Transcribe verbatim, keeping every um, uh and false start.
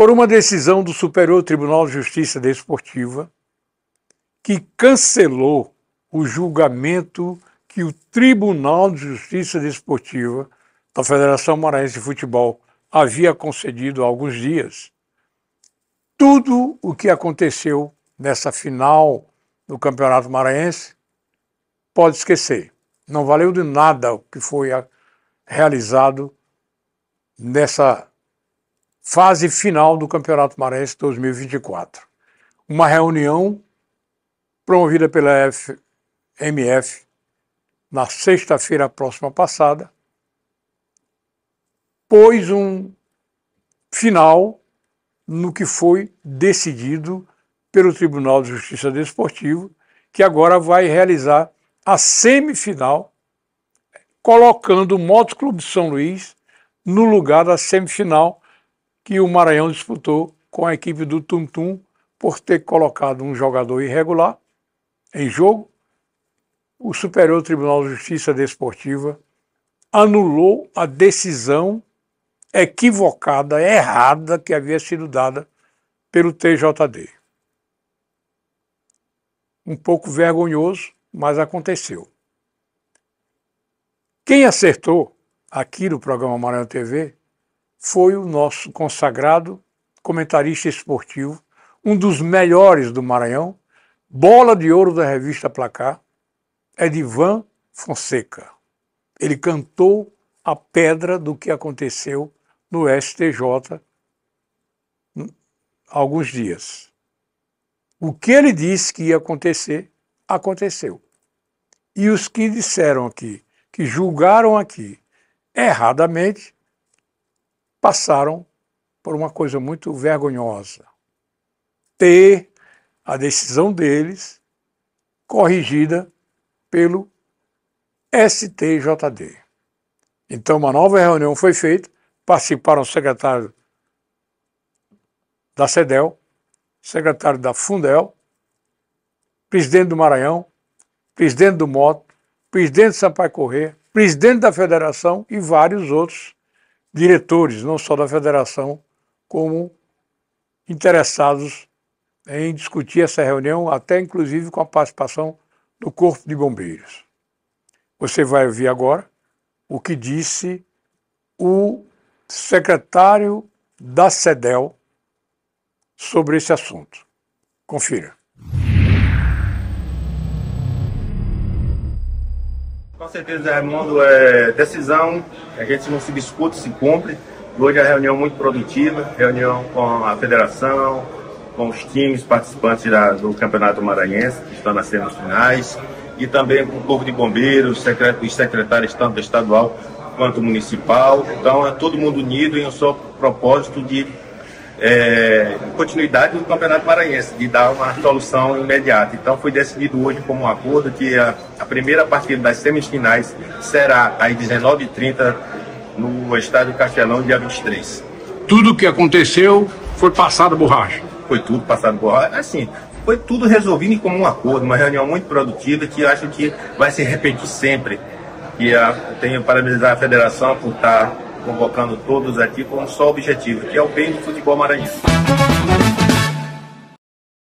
por uma decisão do Superior Tribunal de Justiça Desportiva, que cancelou o julgamento que o Tribunal de Justiça Desportiva da Federação Maranhense de Futebol havia concedido há alguns dias. Tudo o que aconteceu nessa final do Campeonato Maranhense pode esquecer. Não valeu de nada o que foi realizado nessa fase final do Campeonato Maranhense dois mil e vinte e quatro. Uma reunião promovida pela F M F na sexta-feira próxima passada, pôs um final no que foi decidido pelo Tribunal de Justiça Desportivo, que agora vai realizar a semifinal, colocando o Motos Clube de São Luís no lugar da semifinal que o Maranhão disputou com a equipe do Tum Tum por ter colocado um jogador irregular em jogo. O Superior Tribunal de Justiça Desportiva anulou a decisão equivocada, errada, que havia sido dada pelo T J D. Um pouco vergonhoso, mas aconteceu. Quem acertou aqui no programa Maranhão T V foi o nosso consagrado comentarista esportivo, um dos melhores do Maranhão, bola de ouro da revista Placar, Edivan Fonseca. Ele cantou a pedra do que aconteceu no S T J há alguns dias. O que ele disse que ia acontecer, aconteceu. E os que disseram aqui, que julgaram aqui erradamente, passaram por uma coisa muito vergonhosa. Ter a decisão deles corrigida pelo S T J D. Então, uma nova reunião foi feita, participaram o secretário da CEDEL, secretário da Fundel, presidente do Maranhão, presidente do Moto, presidente do Sampaio Corrêa, presidente da Federação e vários outros diretores, não só da Federação, como interessados em discutir essa reunião, até inclusive com a participação do Corpo de Bombeiros. Você vai ouvir agora o que disse o secretário da CEDEL sobre esse assunto. Confira. Com certeza, Raimundo, é decisão, a gente não se discute, se cumpre. Hoje é uma reunião muito produtiva, reunião com a federação, com os times participantes da, do Campeonato Maranhense, que estão nas semifinais, e também com o Corpo de Bombeiros, os secretários tanto estadual quanto municipal. Então é todo mundo unido em um só propósito de é, continuidade do Campeonato Maranhense, de dar uma solução imediata. Então foi decidido hoje como um acordo que a, a primeira partida das semifinais será às dezenove e trinta no Estádio Castelão, dia vinte e três. Tudo o que aconteceu foi passado borracha. Foi tudo passado borracha. Assim, foi tudo resolvido em comum acordo, uma reunião muito produtiva que eu acho que vai se repetir sempre. E a, eu tenho que parabenizar a federação por estar convocando todos aqui com um só objetivo, que é o bem do futebol maranhense.